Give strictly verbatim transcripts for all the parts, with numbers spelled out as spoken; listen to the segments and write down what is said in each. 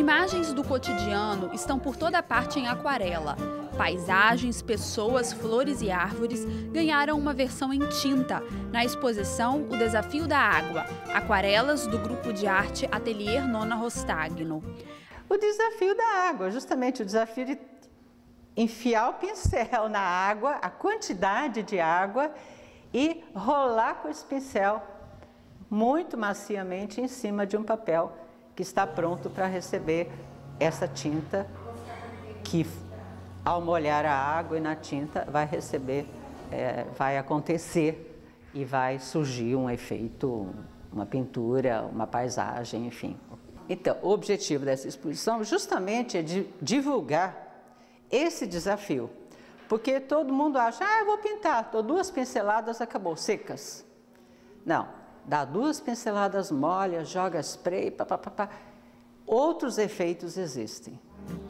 Imagens do cotidiano estão por toda parte em aquarela. Paisagens, pessoas, flores e árvores ganharam uma versão em tinta na exposição O Desafio da Água, aquarelas do grupo de arte Atelier Nona Rostagno. O desafio da água, justamente o desafio de enfiar o pincel na água, a quantidade de água e rolar com esse pincel muito maciamente em cima de um papel que está pronto para receber essa tinta que, ao molhar a água e na tinta, vai receber, é, vai acontecer e vai surgir um efeito, uma pintura, uma paisagem, enfim. Então, o objetivo dessa exposição justamente é de divulgar esse desafio, porque todo mundo acha, ah, eu vou pintar, dou duas pinceladas, acabou, secas. Não, dá duas pinceladas, molha, joga spray, pá, pá, pá, pá. Outros efeitos existem.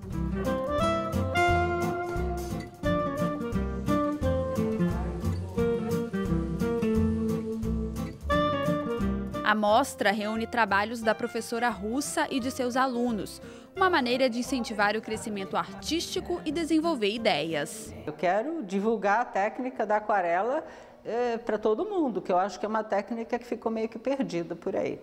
A mostra reúne trabalhos da professora russa e de seus alunos, uma maneira de incentivar o crescimento artístico e desenvolver ideias. Eu quero divulgar a técnica da aquarela é, para todo mundo, que eu acho que é uma técnica que ficou meio que perdida por aí.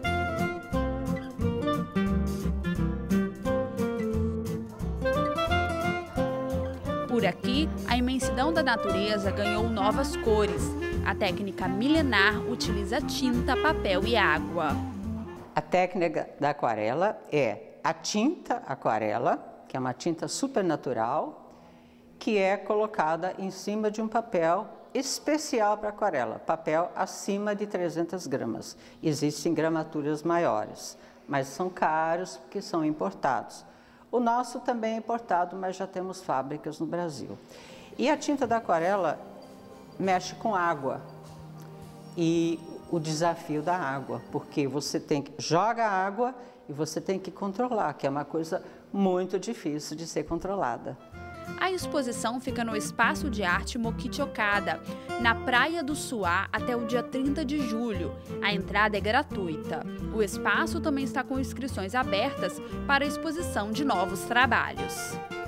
Por aqui, a imensidão da natureza ganhou novas cores. A técnica milenar utiliza tinta, papel e água. A técnica da aquarela é a tinta aquarela, que é uma tinta supernatural, que é colocada em cima de um papel especial para aquarela, papel acima de trezentas gramas. Existem gramaturas maiores, mas são caros porque são importados. O nosso também é importado, mas já temos fábricas no Brasil. E a tinta da aquarela mexe com água e o desafio da água, porque você tem que joga água e você tem que controlar, que é uma coisa muito difícil de ser controlada. A exposição fica no Espaço de Arte Mokichi Okada, na Praia do Suá, até o dia trinta de julho. A entrada é gratuita. O espaço também está com inscrições abertas para a exposição de novos trabalhos.